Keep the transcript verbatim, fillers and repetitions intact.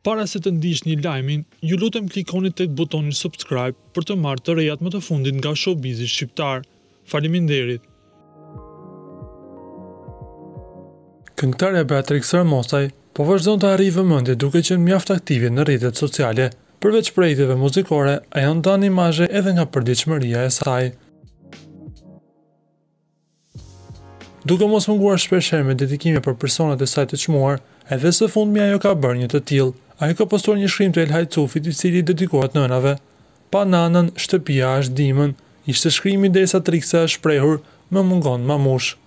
Para se të ndiqni lajmin, ju lutem klikoni tek butoni subscribe për të marrë të rejat më të fundit nga showbizi shqiptar. Faleminderit. Këngëtarja Beatrix Ramosaj po vazhdon të arrijë vëmendje duke qenë mjaft aktive në rrjetet sociale. Përveç projekteve muzikore, ajo ndan imazhe edhe nga përditshmëria e saj. Duke mos munguar shpeshherë me dedikime për personat e saj të çmuar, edhe së fundmi ajo ka bërë një të tillë. Ajo ka postuar një shkrim të Elhajcufit i cili dedikohet nënave. Pa nanën, shtëpia është dimën, ishte shkrimi derisa Triksa është shprehur, më mungon mamush.